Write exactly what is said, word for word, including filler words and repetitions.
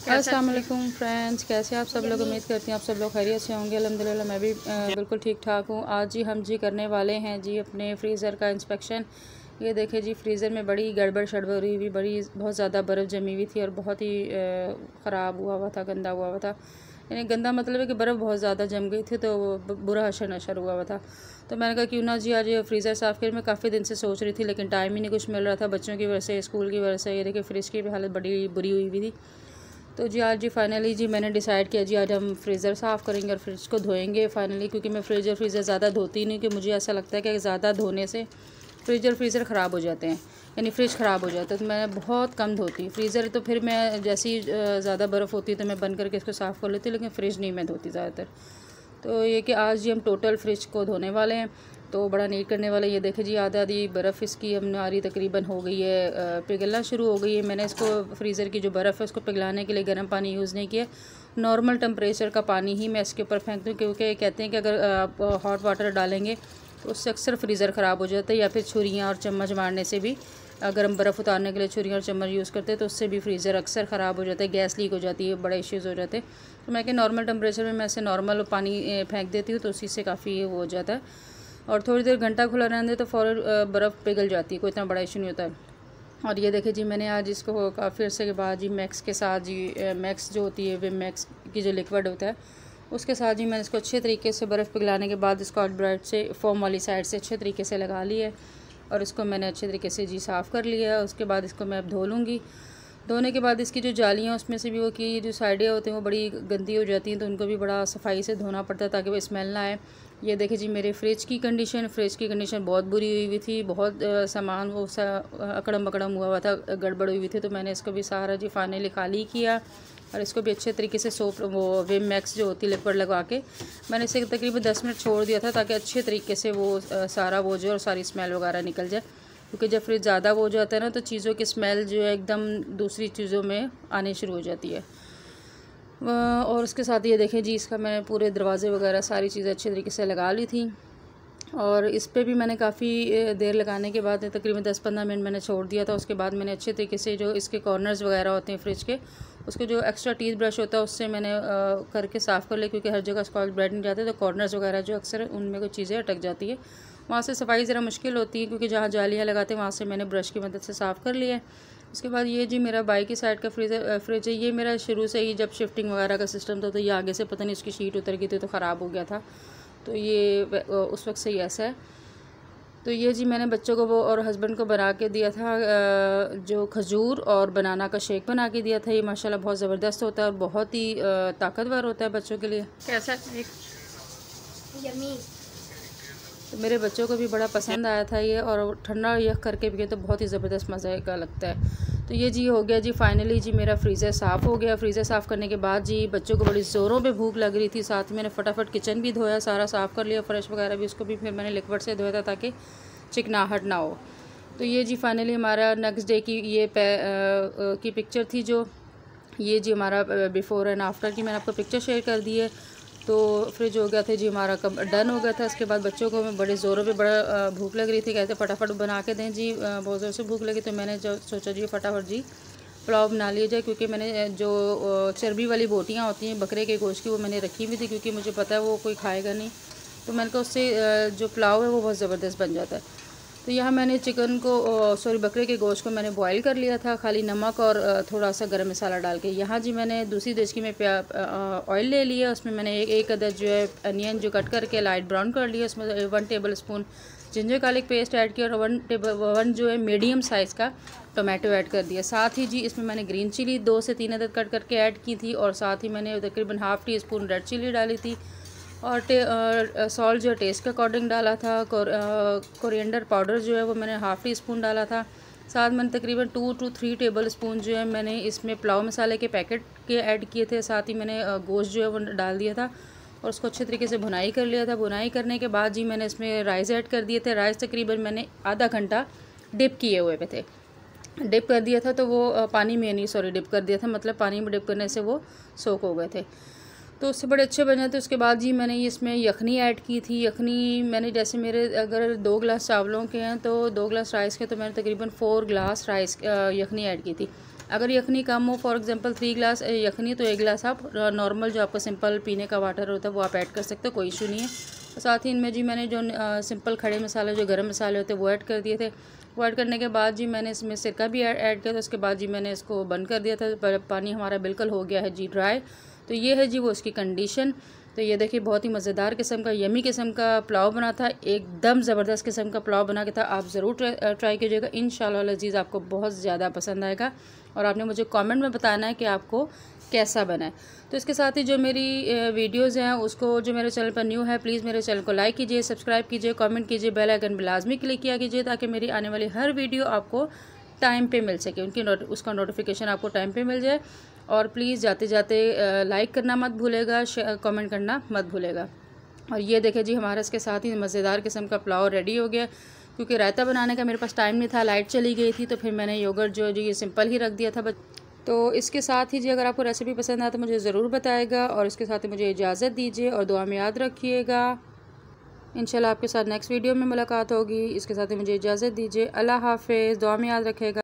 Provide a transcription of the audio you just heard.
अस्सलाम वालेकुम फ्रेंड्स, कैसे आप सब लोग। उम्मीद करती हैं आप सब लोग खैरियत से होंगे। अल्हम्दुलिल्लाह मैं भी बिल्कुल ठीक ठाक हूँ। आज जी हम जी करने वाले हैं जी अपने फ्रीज़र का इंस्पेक्शन। ये देखें जी, फ्रीज़र में बड़ी गड़बड़ शड़बड़ हुई हुई, बड़ी बहुत ज़्यादा बर्फ़ जमी हुई थी और बहुत ही ख़राब हुआ हुआ था, गंदा हुआ हुआ था। यानी गंदा मतलब है कि बर्फ़ बहुत ज़्यादा जम गई थी तो बुरा हशर नशर हुआ हुआ था। तो मैंने कहा क्यों ना जी आज फ्रीज़र साफ़ कर। मैं काफ़ी दिन से सोच रही थी लेकिन टाइम ही नहीं कुछ मिल रहा था, बच्चों की वजह से, स्कूल की वजह से। ये देखिए फ्रिज की भी हालत बड़ी बुरी हुई हुई थी। तो जी आज जी फाइनली जी मैंने डिसाइड किया जी आज हम फ्रीज़र साफ़ करेंगे और फ्रिज को धोएंगे फाइनली, क्योंकि मैं फ्रिज और फ्रीज़र ज़्यादा धोती नहीं, कि मुझे ऐसा लगता है कि ज़्यादा धोने से फ्रिज और फ्रीज़र ख़राब हो जाते हैं, यानी फ्रिज ख़राब हो जाता है। तो मैं बहुत कम धोती हूँ फ्रीज़र। तो फिर मैं जैसी ज़्यादा बर्फ़ होती है तो मैं बंद करके इसको साफ़ कर लेती हूँ, लेकिन फ्रिज नहीं मैं धोती ज़्यादातर। तो ये कि आज जी हम टोटल फ्रिज को धोने वाले हैं, तो बड़ा नीट करने वाले। ये देखें जी आधा आधी बर्फ़ इसकी हमारी तकरीबन हो गई है, पिघलना शुरू हो गई है। मैंने इसको फ्रीज़र की जो बर्फ़ है उसको पिघलाने के लिए गर्म पानी यूज़ नहीं किया, नॉर्मल टेम्परेचर का पानी ही मैं इसके ऊपर फेंक दूँ, क्योंकि कहते हैं कि अगर आप हॉट वाटर डालेंगे तो उससे अक्सर फ्रीज़र ख़राब हो जाता है, या फिर छुरियाँ और चम्मच मारने से भी, अगर हम बर्फ़ उतारने के लिए छुरियाँ और चम्मच यूज़ करते हैं तो उससे भी फ्रीज़र अक्सर ख़राब हो जाता है, गैस लीक हो जाती है, बड़े इश्यूज़ हो जाते हैं। तो मैं कि नॉर्मल टेम्परेचर में मैं ऐसे नॉर्मल पानी फेंक देती हूँ तो उसी से काफ़ी वो हो जाता है। और थोड़ी देर घंटा खुला रहने दे तो फ़ौरन बर्फ़ पिघल जाती है, कोई इतना बड़ा इशू नहीं होता है। और ये देखिए जी मैंने आज इसको काफ़ी अर्से के बाद जी मैक्स के साथ जी मैक्स जो होती है विम मैक्स की जो लिक्विड होता है उसके साथ जी मैंने इसको अच्छे तरीके से बर्फ़ पिघलाने के बाद इसको ब्राइट से फोम वाली साइड से अच्छे तरीके से लगा लिया है और इसको मैंने अच्छे तरीके से जी साफ़ कर लिया है। उसके बाद इसको मैं अब धो लूँगी। धोने के बाद इसकी जो जालियाँ उसमें से भी वो की जो साइडें होती हैं वो बड़ी गंदी हो जाती हैं, तो उनको भी बड़ा सफाई से धोना पड़ता है ताकि वो स्मेल ना आए। ये देखिए जी मेरे फ्रिज की कंडीशन फ्रिज की कंडीशन बहुत बुरी हुई हुई थी, बहुत आ, सामान वो सा अकड़म बकड़म हुआ हुआ था, गड़बड़ हुई हुई थी। तो मैंने इसको भी सारा जी फाइनली खाली किया और इसको भी अच्छे तरीके से सोप वो विम मैक्स जो होती है लिक्विड लगा के मैंने इसे तकरीबन दस मिनट छोड़ दिया था ताकि अच्छे तरीके से वो आ, सारा वो जो और सारी स्मेल वगैरह निकल जाए, क्योंकि जब फ्रिज ज़्यादा वो हो जाता है ना तो चीज़ों की स्मेल जो है एकदम दूसरी चीज़ों में आनी शुरू हो जाती है। और उसके साथ ये देखें जी इसका मैं पूरे दरवाज़े वगैरह सारी चीज़ें अच्छे तरीके से लगा ली थी और इस पर भी मैंने काफ़ी देर लगाने के बाद तकरीबन दस पंद्रह मिनट मैंने छोड़ दिया था। उसके बाद मैंने अच्छे तरीके से जो इसके कॉर्नर्स वगैरह होते हैं फ्रिज के, उसको जो एक्स्ट्रा टीथ ब्रश होता है उससे मैंने आ, करके साफ़ कर लिया, क्योंकि हर जगह स्कॉच ब्राइट नहीं जाते तो कॉर्नर्स वगैरह जो अक्सर उनमें कोई चीज़ें अटक जाती है, वहाँ से सफाई ज़रा मुश्किल होती है, क्योंकि जहाँ जालियाँ लगाते हैं वहाँ से मैंने ब्रश की मदद से साफ़ कर लिया है। उसके बाद ये जी मेरा बाई की साइड का फ्रीज़र फ्रिज है। ये मेरा शुरू से ही जब शिफ्टिंग वगैरह का सिस्टम था तो ये आगे से पता नहीं उसकी शीट उतर गई थी तो ख़राब हो गया था, तो ये उस वक्त से ही ऐसा है। तो ये जी मैंने बच्चों को वो और हस्बैंड को बना के दिया था, जो खजूर और बनाना का शेक बना के दिया था। ये माशाल्लाह बहुत ज़बरदस्त होता है और बहुत ही ताकतवर होता है बच्चों के लिए। कैसा एक यम्मी, तो मेरे बच्चों को भी बड़ा पसंद आया था ये, और ठंडा यख करके भी तो बहुत ही ज़बरदस्त मज़े का लगता है। तो ये जी हो गया जी फाइनली जी मेरा फ्रीज़र साफ़ हो गया। फ्रीज़र साफ़ करने के बाद जी बच्चों को बड़ी ज़ोरों पे भूख लग रही थी, साथ में मैंने फटाफट किचन भी धोया, सारा साफ़ कर लिया, फ्रेश वगैरह भी उसको भी फिर मैंने लिक्विड से धोया था ताकि चिकनाहट ना हो। तो ये जी फाइनली हमारा नेक्स्ट डे की ये पे, आ, आ, की पिक्चर थी, जो ये जी हमारा बिफ़ोर एंड आफ्टर की मैंने आपको पिक्चर शेयर कर दी है। तो फ्रिज हो गया था जी हमारा कब डन हो गया था। इसके बाद बच्चों को बड़े ज़ोरों पे बड़ा भूख लग रही थी, कहते फटाफट बना के दें जी, बहुत ज़ोर से भूख लगी। तो मैंने जो सोचा जी फटाफट जी पुलाव बना लिया जाए, क्योंकि मैंने जो चर्बी वाली बोटियाँ होती हैं बकरे के गोश्त की वो मैंने रखी हुई थी, क्योंकि मुझे पता है वो कोई खाएगा नहीं। तो मैंने कहा उससे जो पुलाव है वो बहुत ज़बरदस्त बन जाता है। तो यहाँ मैंने चिकन को सॉरी बकरे के गोश्त को मैंने बॉईल कर लिया था, खाली नमक और थोड़ा सा गरम मसाला डाल के। यहाँ जी मैंने दूसरी देचकी में प्या ऑयल ले लिया, उसमें मैंने एक एक अदद जो है अनियन जो कट करके लाइट ब्राउन कर लिया, उसमें one tablespoon ginger garlic paste add किया और वन टेबल वन जो है मीडियम साइज़ का टोमेटो ऐड कर दिया। साथ ही जी इसमें मैंने ग्रीन चिली दो से तीन अदद कट करके ऐड की थी, और साथ ही मैंने तकरीबन half teaspoon red chilli डाली थी, और सॉल्ट जो टेस्ट के अकॉर्डिंग डाला था। कोरिएंडर पाउडर जो है वो मैंने हाफ़ टी स्पून डाला था। साथ मैंने तकरीबन two two three tablespoon जो है मैंने इसमें पुलाव मसाले के पैकेट के ऐड किए थे। साथ ही मैंने गोश्त जो है वो डाल दिया था और उसको अच्छे तरीके से भुनाई कर लिया था। भुनाई करने के बाद जी मैंने इसमें राइस ऐड कर दिए थे। राइस तकरीबन मैंने आधा घंटा डिप किए हुए पे थे, डिप कर दिया था, तो वो पानी में नहीं सॉरी डिप कर दिया था, मतलब पानी में डिप करने से वो सोख हो गए थे, तो उससे बड़े अच्छे बने थे। उसके बाद जी मैंने इसमें यखनी ऐड की थी। यखनी मैंने जैसे मेरे अगर दो गिलास चावलों के हैं तो दो गिलास राइस के, तो मैंने तकरीबन फ़ोर गिलास राइस यखनी ऐड की थी। अगर यखनी कम हो, फॉर एग्जांपल थ्री ग्लास यखनी, तो एक गिलास आप नॉर्मल जो आपका सिंपल पीने का वाटर होता है वो आप ऐड कर सकते हो, कोई इशू नहीं है। साथ ही इनमें जी मैंने जो आ, सिंपल खड़े मसाले जो गरम मसाले होते हैं वो ऐड कर दिए थे। वो ऐड करने के बाद जी मैंने इसमें सिरका भी ऐड किया था। उसके बाद जी मैंने इसको बंद कर दिया था। पानी हमारा बिल्कुल हो गया है जी ड्राई। तो ये है जी वो उसकी कंडीशन। तो ये देखिए बहुत ही मज़ेदार किस्म का, यमी किस्म का पुलाव बना था, एकदम ज़बरदस्त किस्म का पुलाव बना के था। आप ज़रूर ट्राई कीजिएगा, इंशाल्लाह अज़ीज़ आपको बहुत ज़्यादा पसंद आएगा। और आपने मुझे कमेंट में बताना है कि आपको कैसा बना है। तो इसके साथ ही जो मेरी वीडियोज़ हैं उसको, जो मेरे चैनल पर न्यू है प्लीज़ मेरे चैनल को लाइक कीजिए, सब्सक्राइब कीजिए, कमेंट कीजिए, बेल आइकन पर लाजमी क्लिक किया कीजिए ताकि मेरी आने वाली हर वीडियो आपको टाइम पे मिल सके, उनकी नोट उसका नोटिफिकेशन आपको टाइम पे मिल जाए। और प्लीज़ जाते जाते लाइक करना मत भूलेगा, कमेंट करना मत भूलेगा। और ये देखें जी हमारा इसके साथ ही मज़ेदार किस्म का पुलाव रेडी हो गया। क्योंकि रायता बनाने का मेरे पास टाइम नहीं था, लाइट चली गई थी, तो फिर मैंने योगर्ट जो जी ये सिंपल ही रख दिया था। तो इसके साथ ही जी अगर आपको रेसिपी पसंद आए तो मुझे ज़रूर बताएगा। और इसके साथ ही मुझे इजाज़त दीजिए और दुआ में याद रखिएगा। इंशाल्लाह आपके साथ नेक्स्ट वीडियो में मुलाकात होगी। इसके साथ ही मुझे इजाज़त दीजिए। अल्लाह हाफ़िज़, दुआ में याद रखिएगा।